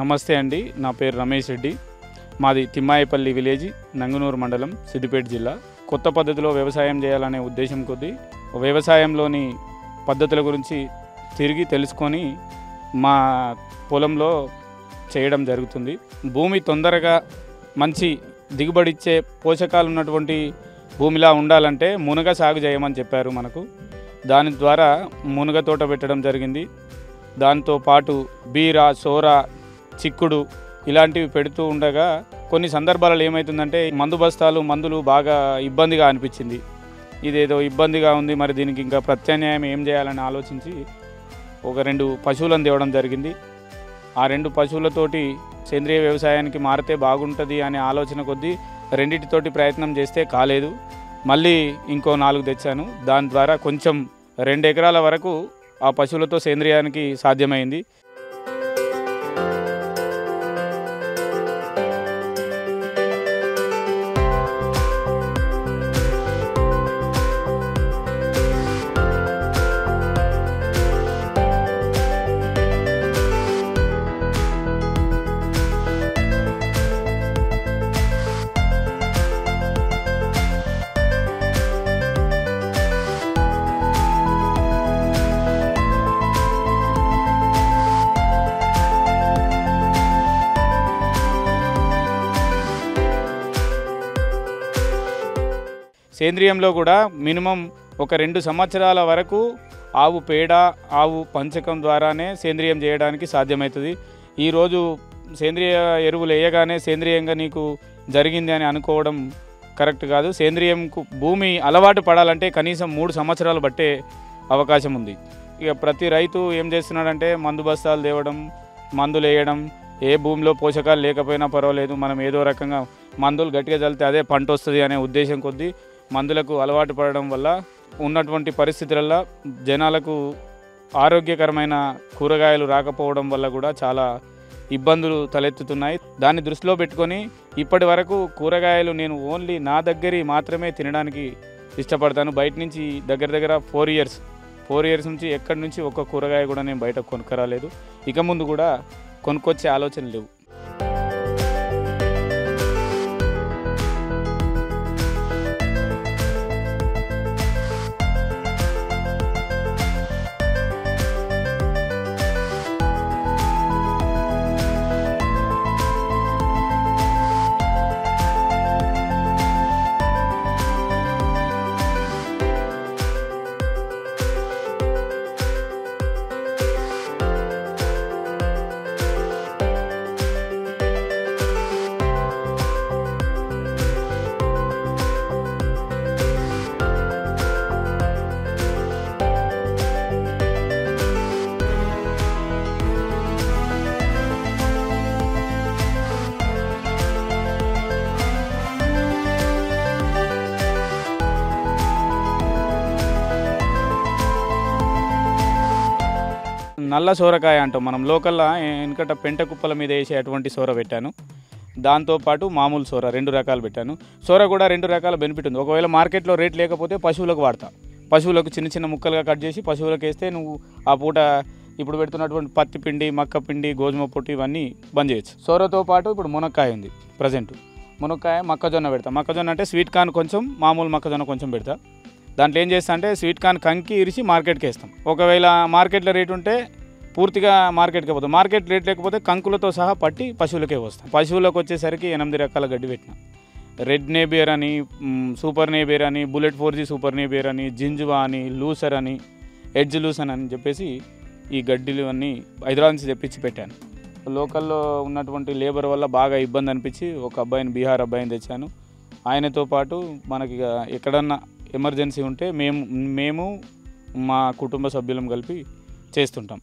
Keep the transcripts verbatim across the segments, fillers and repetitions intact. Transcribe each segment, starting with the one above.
నమస్తే అండి, నా పేరు రమేష్ రెడ్డి. మాది తిమ్మాయిపల్లి విలేజ్, నంగునూరు మండలం, సిద్దిపేట జిల్లా. కొత్త పద్ధతిలో వ్యవసాయం చేయాలనే ఉద్దేశం కొద్దీ వ్యవసాయంలోని పద్ధతుల గురించి తిరిగి తెలుసుకొని మా పొలంలో చేయడం జరుగుతుంది. భూమి తొందరగా మంచి దిగుబడిచ్చే పోషకాలు ఉన్నటువంటి భూమిలా ఉండాలంటే మునగ సాగు చేయమని చెప్పారు మనకు. దాని ద్వారా మునగ తోట పెట్టడం జరిగింది. దాంతో పాటు బీర, సోర, చిక్కుడు ఇలాంటివి పెడుతూ ఉండగా కొన్ని సందర్భాలలో ఏమవుతుందంటే మందు బస్తాలు మందులు బాగా ఇబ్బందిగా అనిపించింది. ఇదేదో ఇబ్బందిగా ఉంది, మరి దీనికి ఇంకా ప్రత్యామ్నాయం ఏం చేయాలని ఆలోచించి ఒక రెండు పశువులను తేవడం జరిగింది. ఆ రెండు పశువులతోటి సేంద్రియ వ్యవసాయానికి మారితే బాగుంటుంది అనే ఆలోచన కొద్దీ రెండింటితోటి ప్రయత్నం చేస్తే కాలేదు. మళ్ళీ ఇంకో నాలుగు తెచ్చాను. దాని ద్వారా కొంచెం రెండు ఎకరాల వరకు ఆ పశువులతో సేంద్రియానికి సాధ్యమైంది. సేంద్రియంలో కూడా మినిమం ఒక రెండు సంవత్సరాల వరకు ఆవు పేడ, ఆవు పంచకం ద్వారానే సేంద్రియం చేయడానికి సాధ్యమవుతుంది. ఈరోజు సేంద్రియ ఎరువులు వేయగానే సేంద్రియంగా నీకు జరిగింది అని అనుకోవడం కరెక్ట్ కాదు. సేంద్రియంకు భూమి అలవాటు పడాలంటే కనీసం మూడు సంవత్సరాలు బట్టే అవకాశం ఉంది. ఇక ప్రతి రైతు ఏం చేస్తున్నాడంటే మందు బస్తాలు తేవడం, మందులు వేయడం. ఏ భూమిలో పోషకాలు లేకపోయినా పర్వాలేదు, మనం ఏదో రకంగా మందులు గట్టిగా చల్లితే అదే పంట వస్తుంది అనే ఉద్దేశం కొద్దీ మందులకు అలవాటు పడడం వల్ల ఉన్నటువంటి పరిస్థితులలో జనాలకు ఆరోగ్యకరమైన కూరగాయలు రాకపోవడం వల్ల కూడా చాలా ఇబ్బందులు తలెత్తుతున్నాయి. దాన్ని దృష్టిలో పెట్టుకొని ఇప్పటి వరకు కూరగాయలు నేను ఓన్లీ నా దగ్గర మాత్రమే తినడానికి ఇష్టపడతాను. బయట నుంచి దగ్గర దగ్గర ఫోర్ ఇయర్స్ ఫోర్ ఇయర్స్ నుంచి ఎక్కడి నుంచి ఒక్క కూరగాయ కూడా నేను బయట కొనుక్కరాలేదు. ఇక ముందు కూడా కొనుక్కొచ్చే ఆలోచన లేవు. నల్ల సోరకాయ అంటాం మనం లోకల్లా. వెనకట పెంట కుప్పల మీద వేసే అటువంటి సోర పెట్టాను. దాంతోపాటు మామూలు సోర రెండు రకాలు పెట్టాను. సోర కూడా రెండు రకాల బెనిఫిట్ ఉంది. ఒకవేళ మార్కెట్లో రేట్ లేకపోతే పశువులకు వాడతా. పశువులకు చిన్న చిన్న ముక్కలుగా కట్ చేసి పశువులకు వేస్తే నువ్వు ఆ పూట ఇప్పుడు పెడుతున్నటువంటి పత్తి పిండి, మక్క పిండి, గోధుమ పొట్టు ఇవన్నీ బంద్ చేయొచ్చు. సోరతో పాటు ఇప్పుడు మునక్కాయ ఉంది ప్రజెంట్. మునక్కాయ, మొక్కజొన్న పెడతా. మొక్కజొన్న అంటే స్వీట్ కార్న్ కొంచెం, మామూలు మొక్కజొన్న కొంచెం పెడతా. దాంట్లో ఏం చేస్తా అంటే స్వీట్ కార్న్ కంకి ఇరిచి మార్కెట్కి వేస్తాం. ఒకవేళ మార్కెట్లో రేట్ ఉంటే పూర్తిగా మార్కెట్కి పోతాం. మార్కెట్ రేట్ లేకపోతే కంకులతో సహా పట్టి పశువులకే వస్తాం. పశువులకు వచ్చేసరికి ఎనిమిది రకాల గడ్డి పెట్టిన. రెడ్ నేబియర్ అని, సూపర్ నేబియర్ అని, bullet four G super Napier అని, జింజువా అని, లూసర్ అని, ఎడ్జ్ లూసన్ అని చెప్పేసి ఈ గడ్డిలు అన్నీ హైదరాబాద్ నుంచి తెప్పించి పెట్టాను. లోకల్లో ఉన్నటువంటి లేబర్ వల్ల బాగా ఇబ్బంది అనిపించి ఒక అబ్బాయిని, బీహార్ అబ్బాయిని తెచ్చాను. ఆయనతో పాటు మనకి ఎక్కడన్నా ఎమర్జెన్సీ ఉంటే మేము మేము మా కుటుంబ సభ్యులం కలిపి చేస్తుంటాం.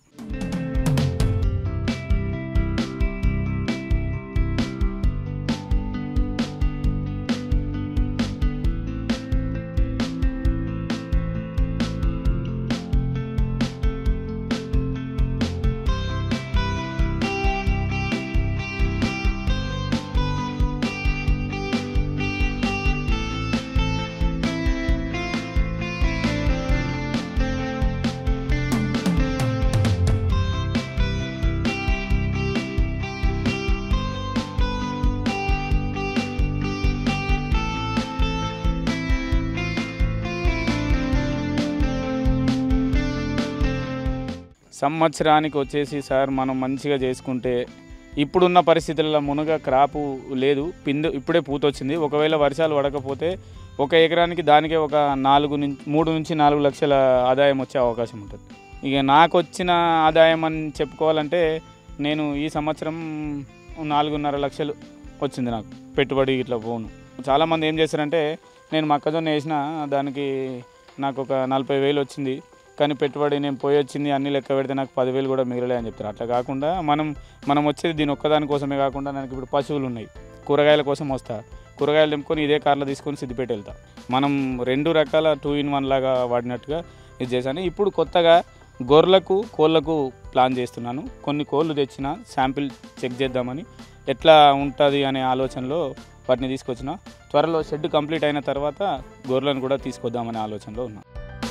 సంవత్సరానికి వచ్చేసి సార్ మనం మంచిగా చేసుకుంటే ఇప్పుడున్న పరిస్థితుల్లో మునగ క్రాపు లేదు, పిందు ఇప్పుడే పూత వచ్చింది. ఒకవేళ వర్షాలు పడకపోతే ఒక ఎకరానికి దానికే ఒక నాలుగు నుంచి మూడు నుంచి నాలుగు లక్షల ఆదాయం వచ్చే అవకాశం ఉంటుంది. ఇక నాకు వచ్చిన ఆదాయం అని చెప్పుకోవాలంటే నేను ఈ సంవత్సరం నాలుగున్నర లక్షలు వచ్చింది నాకు పెట్టుబడి ఇట్లా పోను. చాలామంది ఏం చేస్తారంటే నేను మొక్కజొన్న వేసిన దానికి నాకు ఒక నలభై వేలు వచ్చింది, కానీ పెట్టుబడి నేను పోయి వచ్చింది అన్ని లెక్క పెడితే నాకు పదివేలు కూడా మిగలలే అని చెప్తారు. అట్లా కాకుండా మనం మనం వచ్చేది దీని ఒక్కదాని కోసమే కాకుండా నాకు ఇప్పుడు పశువులు ఉన్నాయి, కూరగాయల కోసం వస్తా, కూరగాయలు తెంపుకొని ఇదే కార్లో తీసుకొని సిద్దిపేట వెళ్తా. మనం రెండు రకాల టూ ఇన్ వన్ లాగా వాడినట్టుగా ఇది చేశాను. ఇప్పుడు కొత్తగా గొర్రెలకు కోళ్ళకు ప్లాన్ చేస్తున్నాను. కొన్ని కోళ్ళు తెచ్చిన శాంపిల్ చెక్ చేద్దామని, ఎట్లా ఉంటుంది అనే ఆలోచనలో వాటిని తీసుకొచ్చిన. త్వరలో షెడ్ కంప్లీట్ అయిన తర్వాత గొర్రెలను కూడా తీసుకొద్దామనే ఆలోచనలో ఉన్నా.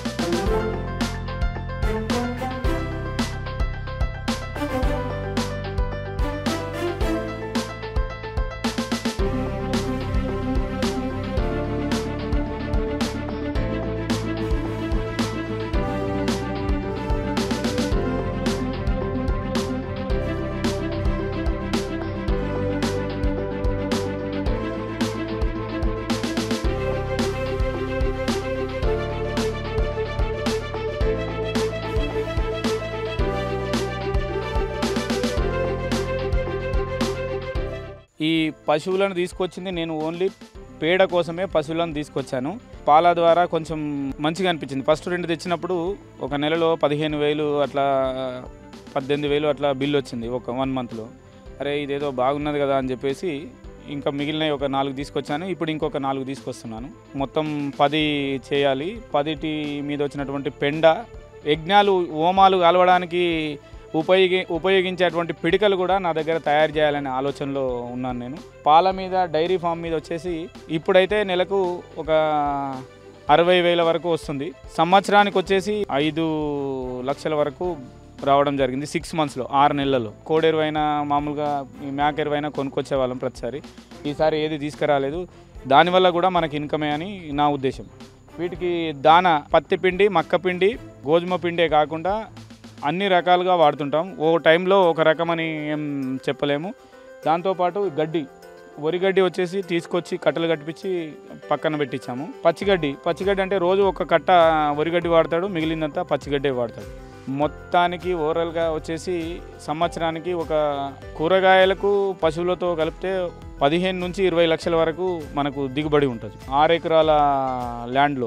ఈ పశువులను తీసుకొచ్చింది నేను ఓన్లీ పేడ కోసమే పశువులను తీసుకొచ్చాను. పాల ద్వారా కొంచెం మంచిగా అనిపించింది. ఫస్ట్ రెండు తెచ్చినప్పుడు ఒక నెలలో పదిహేను వేలు అట్లా పద్దెనిమిది వేలు అట్లా బిల్లు వచ్చింది ఒక వన్ మంత్లో. అరే ఇదేదో బాగున్నది కదా అని చెప్పేసి ఇంకా మిగిలినవి ఒక నాలుగు తీసుకొచ్చాను. ఇప్పుడు ఇంకొక నాలుగు తీసుకొస్తున్నాను. మొత్తం పది చేయాలి. పదిటి మీద వచ్చినటువంటి పెండ యజ్ఞాలు హోమాలు కలవడానికి ఉపయోగి ఉపయోగించేటువంటి పిడికలు కూడా నా దగ్గర తయారు చేయాలనే ఆలోచనలో ఉన్నాను నేను. పాల మీద డైరీ ఫామ్ మీద వచ్చేసి ఇప్పుడైతే నెలకు ఒక అరవై వేల వరకు వస్తుంది. సంవత్సరానికి వచ్చేసి ఐదు లక్షల వరకు రావడం జరిగింది సిక్స్ మంత్స్లో, ఆరు నెలల్లో. కోడి ఎరువైనా మామూలుగా ఈ మేక ఎరువైనా కొనుక్కొచ్చే వాళ్ళం ప్రతిసారి. ఈసారి ఏది తీసుకురాలేదు. దానివల్ల కూడా మనకి ఇన్కమే అని నా ఉద్దేశం. వీటికి దాన పత్తి పిండి, మక్క పిండి, గోధుమ పిండే కాకుండా అన్ని రకాలుగా వాడుతుంటాం. ఓ టైంలో ఒక రకమని ఏం చెప్పలేము. దాంతోపాటు గడ్డి, వరిగడ్డి వచ్చేసి తీసుకొచ్చి కట్టలు కట్టించి పక్కన పెట్టించాము. పచ్చిగడ్డి పచ్చిగడ్డి అంటే రోజు ఒక కట్ట వరిగడ్డి వాడతాడు, మిగిలిందంతా పచ్చిగడ్డే వాడతాడు. మొత్తానికి ఓవరాల్గా వచ్చేసి సంవత్సరానికి ఒక కూరగాయలకు పశువులతో కలిపితే పదిహేను నుంచి ఇరవై లక్షల వరకు మనకు దిగుబడి ఉంటుంది ఆరు ఎకరాల ల్యాండ్లో.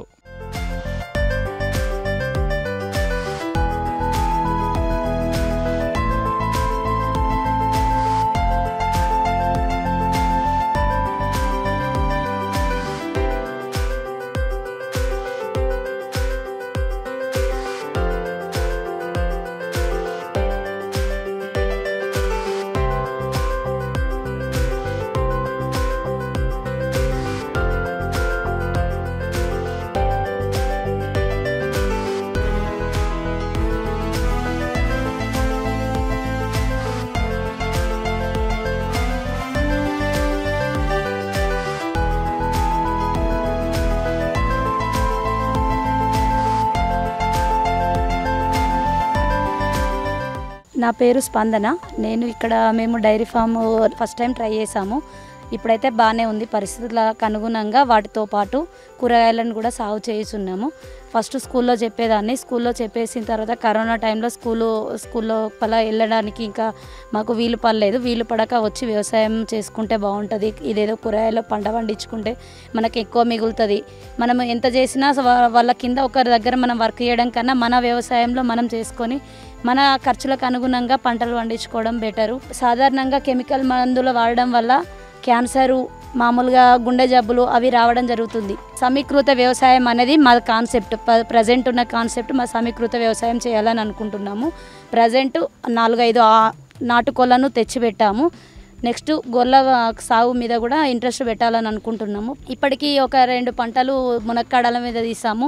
నా పేరు స్పందన. నేను ఇక్కడ మేము dairy farm first time try చేసాము. ఇప్పుడైతే బాగానే ఉంది. పరిస్థితులకు అనుగుణంగా వాటితో పాటు కూరగాయలను కూడా సాగు చేస్తున్నాము. ఫస్ట్ స్కూల్లో చెప్పేదాన్ని. స్కూల్లో చెప్పేసిన తర్వాత కరోనా టైంలో స్కూలు స్కూల్లో పలా వెళ్ళడానికి ఇంకా మాకు వీలు పడలేదు. వీలు పడక వచ్చి వ్యవసాయం చేసుకుంటే బాగుంటుంది, ఇదేదో కూరగాయలు పంట పండించుకుంటే మనకు ఎక్కువ మిగులుతుంది. మనం ఎంత చేసినా వాళ్ళ కింద ఒకరి దగ్గర మనం వర్క్ చేయడం కన్నా మన వ్యవసాయంలో మనం చేసుకొని మన ఖర్చులకు అనుగుణంగా పంటలు పండించుకోవడం బెటరు. సాధారణంగా కెమికల్ మందులు వాడడం వల్ల క్యాన్సరు, మామూలుగా గుండె జబ్బులు అవి రావడం జరుగుతుంది. సమీకృత వ్యవసాయం అనేది మా కాన్సెప్ట్. ప్రజెంట్ ఉన్న కాన్సెప్ట్ మా సమీకృత వ్యవసాయం చేయాలని అనుకుంటున్నాము. ప్రజెంట్ నాలుగైదు నాటుకోళ్లను తెచ్చిపెట్టాము. నెక్స్ట్ గొర్రెల సాగు మీద కూడా ఇంట్రెస్ట్ పెట్టాలని అనుకుంటున్నాము. ఇప్పటికీ ఒక రెండు పంటలు మునక్కాడల మీద తీసాము.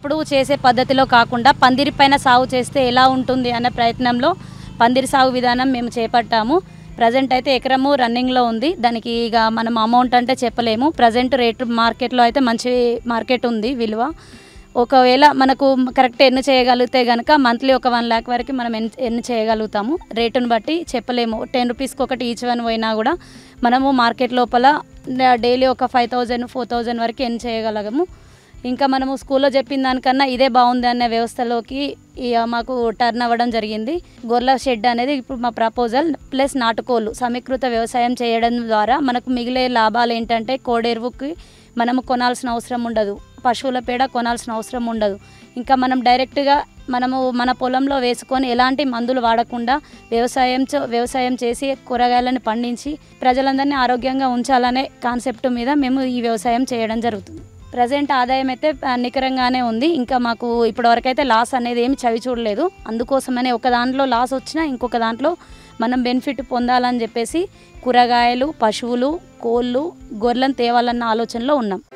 ఒకప్పుడు చేసే పద్ధతిలో కాకుండా పందిరి పైన సాగు చేస్తే ఎలా ఉంటుంది అనే ప్రయత్నంలో పందిరి సాగు విధానం మేము చేపట్టాము. ప్రజెంట్ అయితే ఎకరము రన్నింగ్లో ఉంది. దానికి ఇక మనం అమౌంట్ అంటే చెప్పలేము. ప్రజెంట్ రేటు మార్కెట్లో అయితే మంచి మార్కెట్ ఉంది విలువ. ఒకవేళ మనకు కరెక్ట్ ఎన్ని చేయగలిగితే కనుక మంత్లీ ఒక వన్ ల్యాక్ వరకు మనం ఎన్ని ఎన్ని చేయగలుగుతాము. రేటును బట్టి చెప్పలేము. టెన్ రూపీస్కి ఒకటి ఈచ్ వన్ పోయినా కూడా మనము మార్కెట్ లోపల డైలీ ఒక ఫైవ్ థౌజండ్ ఫోర్ థౌజండ్ వరకు ఎన్ని చేయగలగము. ఇంకా మనము స్కూల్లో చెప్పిన దానికన్నా ఇదే బాగుంది అనే వ్యవస్థలోకి మాకు టర్న్ అవ్వడం జరిగింది. గొర్రెల షెడ్ అనేది ఇప్పుడు మా ప్రపోజల్. ప్లస్ నాటుకోళ్ళు సమీకృత వ్యవసాయం చేయడం ద్వారా మనకు మిగిలే లాభాలు ఏంటంటే కోడెరువుకి మనము కొనాల్సిన అవసరం ఉండదు, పశువుల పేడ కొనాల్సిన అవసరం ఉండదు. ఇంకా మనం డైరెక్ట్గా మనము మన పొలంలో వేసుకొని ఎలాంటి మందులు వాడకుండా వ్యవసాయం వ్యవసాయం చేసి కూరగాయలను పండించి ప్రజలందరినీ ఆరోగ్యంగా ఉంచాలనే కాన్సెప్ట్ మీద మేము ఈ వ్యవసాయం చేయడం జరుగుతుంది. ప్రజెంట్ ఆదాయం అయితే నికరంగానే ఉంది. ఇంకా మాకు ఇప్పటివరకు అయితే లాస్ అనేది ఏమి చవి చూడలేదు. అందుకోసమనే ఒక దాంట్లో లాస్ వచ్చినా ఇంకొక దాంట్లో మనం బెనిఫిట్ పొందాలని చెప్పేసి కూరగాయలు, పశువులు, కోళ్ళు, గొర్రెలను తేవాలన్న ఆలోచనలో ఉన్నాం.